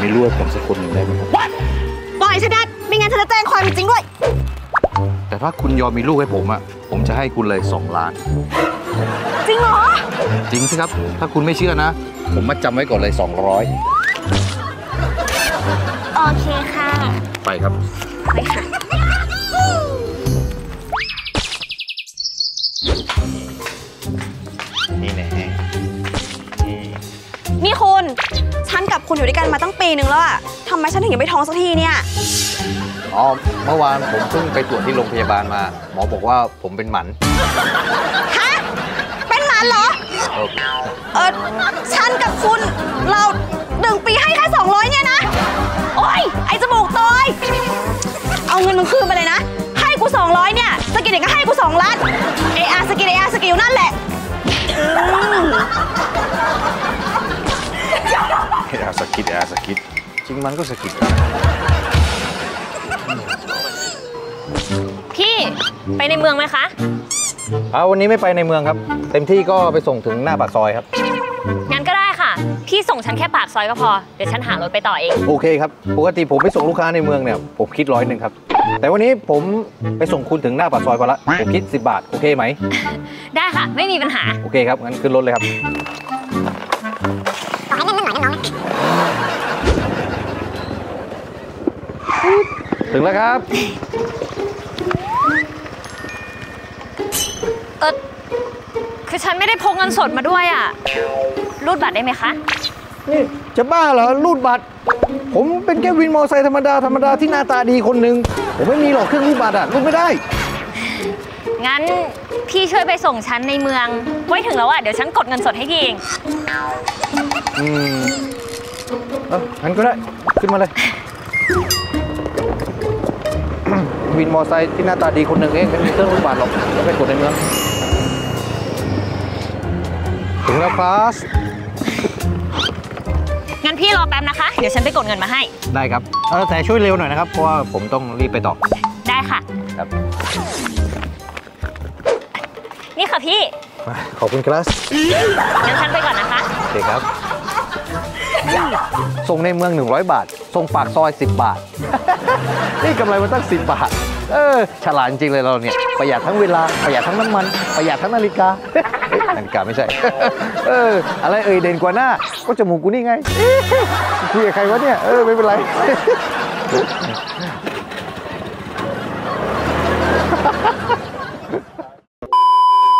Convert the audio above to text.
ลูกให้ผมสักคนหนึ่งได้ไหมครับปล่อยฉันนะไม่งั้นฉันจะแจ้งความจริงด้วยแต่ถ้าคุณยอมมีลูกให้ผมอะผมจะให้คุณเลย2 ล้านจริงเหรอจริงสิครับถ้าคุณไม่เชื่อนะผมมาจำไว้ก่อนเลย200 โอเคค่ะไปครับไปค่ะนี่แน่นี่คุณฉันกับคุณอยู่ด้วยกันมาตั้งปีนึงแล้วอะทำไมฉันถึงยังไม่ท้องสักทีเนี่ยอ๋อเมื่อวานผมเพิ่งไปตรวจที่โรงพยาบาลมาหมอบอกว่าผมเป็นหมันฮะเป็นหมันเหรอฉันกับคุณเรา1 ปีให้แค่200เนี่ยนะโอ๊ยไอ้จมูกตอยเอาเงินมึงคืนไปเลยนะให้กู200เนี่ยสกิลเด็กก็ให้กู2 ล้านสกิลสกิลนั่นแหละสกิดจริงมันก็สกิดพี่ไปในเมืองไหมคะวันนี้ไม่ไปในเมืองครับเต็มที่ก็ไปส่งถึงหน้าปากซอยครับงั้นก็ได้ค่ะพี่ส่งฉันแค่ปากซอยก็พอเดี๋ยวฉันหารถไปต่อเองโอเคครับปกติผมไปส่งลูกค้าในเมืองเนี่ยผมคิด100ครับแต่วันนี้ผมไปส่งคุณถึงหน้าปากซอยพอละผมคิด10 บาทโอเคไหมได้ค่ะไม่มีปัญหาโอเคครับงั้นขึ้นรถเลยครับถึงแล้วครับคือฉันไม่ได้พกเงินสดมาด้วยอ่ะรูดบัตรได้ไหมคะนี่จะบ้าเหรอรูดบัตรผมเป็นแค่วินมอเตอร์ไซค์ธรรมดาที่หน้าตาดีคนหนึ่งผมไม่มีหรอกเครื่องรูดบัตรรูดไม่ได้งั้นพี่ช่วยไปส่งฉันในเมืองไว้ถึงแล้วอ่ะเดี๋ยวฉันกดเงินสดให้พี่เองงั้นก็ได้ขึ้นมาเลยวินมอเตอร์ไซค์ที่หน้าตาดีคนหนึ่งเองไม่มีเครื่องรูดบัตรหรอกจะไปกดในเมืองถึงแล้วครับงั้นพี่รอแป๊บนะคะเดี๋ยวฉันไปกดเงินมาให้ได้ครับแต่ช่วยเร็วหน่อยนะครับเพราะว่าผมต้องรีบไปต่อได้ค่ะครับนี่ค่ะพี่ขอบคุณครับงั้นฉันไปก่อนนะคะโอเคครับส่งในเมือง100 บาทส่งปากซอย10 บาทนี่กำไรมาตั้ง10 บาทฉลาดจริงเลยเราเนี่ยประหยัดทั้งเวลาประหยัดทั้งน้ำมันประหยัดทั้งนาฬิกานาฬิกาไม่ใช่อะไรเด่นกว่าหน้าก็จมูกกูนี่ไงคุยกับใครวะเนี่ยไม่เป็นไร